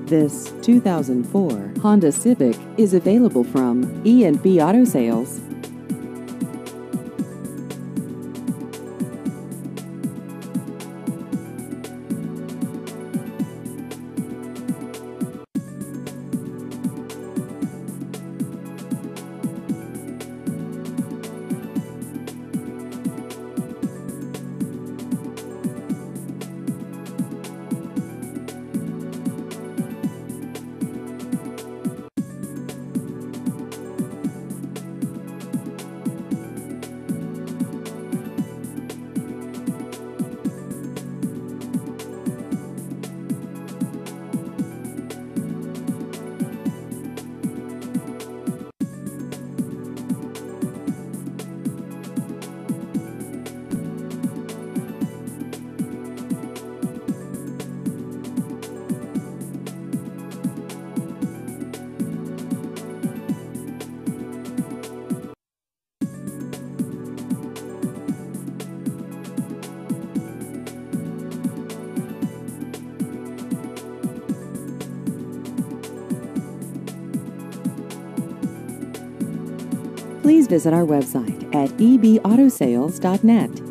This 2004 Honda Civic is available from E&B Auto Sales. Please visit our website at ebautosales.net.